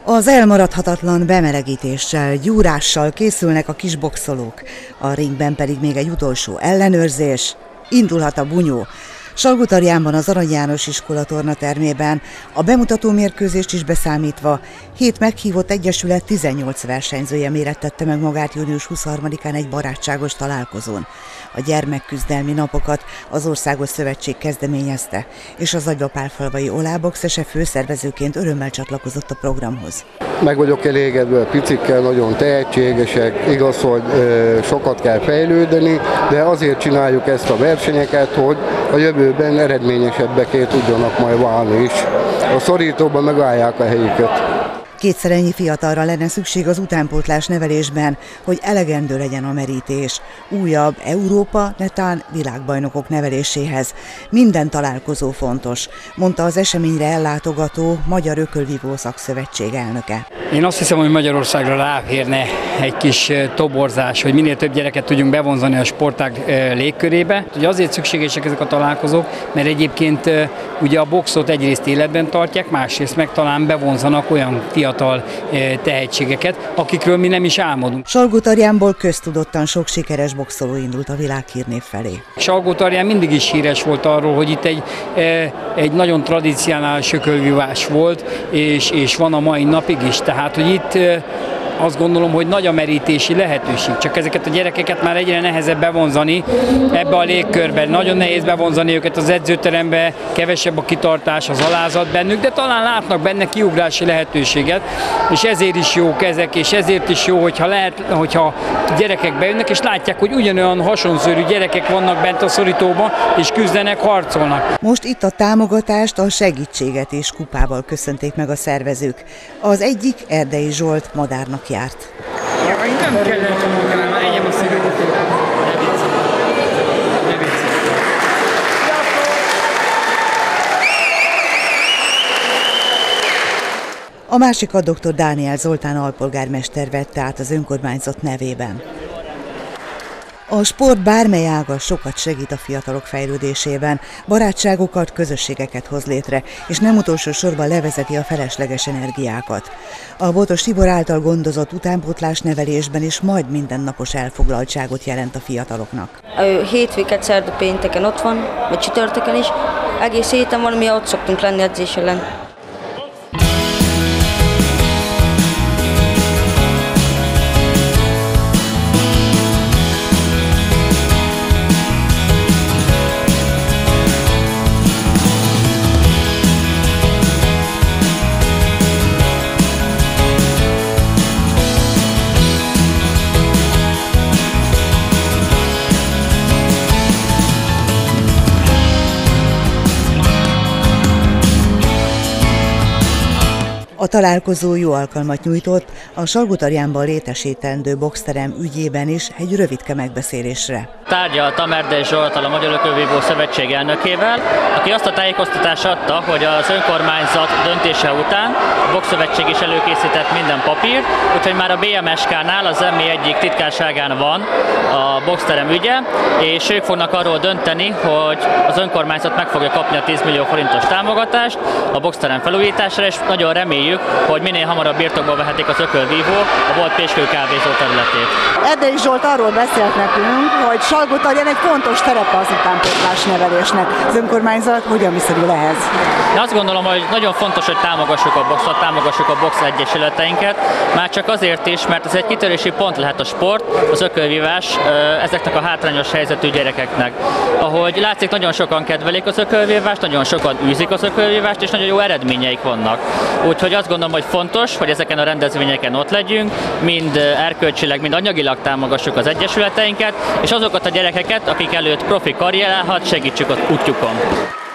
Az elmaradhatatlan bemelegítéssel, gyúrással készülnek a kis boxolók, a ringben pedig még egy utolsó ellenőrzés. Indulhat a bunyó. Salgótarjánban az Arany János iskola tornatermében, a bemutató mérkőzést is beszámítva, 7 meghívott egyesület 18 versenyzője mérettette meg magát június 23-án egy barátságos találkozón. A gyermekküzdelmi napokat az Országos Szövetség kezdeményezte, és az Agyva-Pálfalvai Olábox SE főszervezőként örömmel csatlakozott a programhoz. Meg vagyok elégedve, picikkel nagyon tehetségesek, igaz, hogy sokat kell fejlődni, de azért csináljuk ezt a versenyeket, hogy a jövőben eredményesebbeké tudjanak majd válni is. A szorítóban megállják a helyüket. Kétszer ennyi fiatalra lenne szükség az utánpótlás nevelésben, hogy elegendő legyen a merítés. Újabb Európa, netán világbajnokok neveléséhez. Minden találkozó fontos, mondta az eseményre ellátogató Magyar Ökölvívó Szakszövetség elnöke. Én azt hiszem, hogy Magyarországra ráférne egy kis toborzás, hogy minél több gyereket tudjunk bevonzani a sportág légkörébe. Ugye azért szükségesek ezek a találkozók, mert egyébként ugye a boxot egyrészt életben tartják, másrészt meg talán bevonzanak olyan fiatal tehetségeket, akikről mi nem is álmodunk. Salgótarjánból köztudottan sok sikeres boxoló indult a világhírnév felé. Salgótarján mindig is híres volt arról, hogy itt egy nagyon tradicionális ökölvívás volt, és van a mai napig is. Tehát, hogy itt azt gondolom, hogy nagy a merítési lehetőség. Csak ezeket a gyerekeket már egyre nehezebb bevonzani ebbe a légkörben. Nagyon nehéz bevonzani őket az edzőterembe, kevesebb a kitartás, az alázat bennük, de talán látnak benne kiugrási lehetőséget, és ezért is jók ezek, és ezért is jó, hogyha gyerekek bejönnek, és látják, hogy ugyanolyan hasonszörű gyerekek vannak bent a szorítóban, és küzdenek, harcolnak. Most itt a támogatást, a segítséget és kupával köszönték meg a szervezők. Az egyik Erdei Zsolt madárnak járt. A másikat dr. Dániel Zoltán alpolgármester vette át az önkormányzat nevében. A sport bármely ága sokat segít a fiatalok fejlődésében, barátságokat, közösségeket hoz létre, és nem utolsó sorban levezeti a felesleges energiákat. A Botos Tibor által gondozott utánpótlás nevelésben is majd mindennapos elfoglaltságot jelent a fiataloknak. Hétvéget, szerda, pénteken ott van, vagy csütörtökön is. Egész héten van, mi ott szoktunk lenni edzés ellen. A találkozó jó alkalmat nyújtott a Salgótarjánban létesítendő boxterem ügyében is egy rövidke megbeszélésre. Tárgyaltam Erdei Zsolttal, a Magyar Ökölvívó Szövetség elnökével, aki azt a tájékoztatást adta, hogy az önkormányzat döntése után a boxszövetség is előkészített minden papírt, úgyhogy már a BMSK-nál, az MI egyik titkárságán van a boxterem ügye, és ők fognak arról dönteni, hogy az önkormányzat meg fogja kapni a 10 millió forintos támogatást a boxterem felújításra, és nagyon reméljük, hogy minél hamarabb birtokba vehetik az Ökölvívó a volt Pécskő kávézó területét. Erdei Zsolt arról beszélt nekünk, hogy Salgótarján egy fontos terepe az utánpótlás nevelésnek. Az önkormányzat hogyan viszonyul ehhez? Én azt gondolom, hogy nagyon fontos, hogy támogassuk a boxot, támogassuk a box egyesületeinket, már csak azért is, mert ez egy kitörési pont lehet a sport, az ökölvívás ezeknek a hátrányos helyzetű gyerekeknek. Ahogy látszik, nagyon sokan kedvelik az ökölvívást, nagyon sokan űzik az ökölvívást, és nagyon jó eredményeik vannak. Úgyhogy azt gondolom, hogy fontos, hogy ezeken a rendezvényeken ott legyünk, mind erkölcsileg, mind anyagilag támogassuk az egyesületeinket, és azokat a gyerekeket, akik előtt profi karrier állhat, segítsük az útjukon.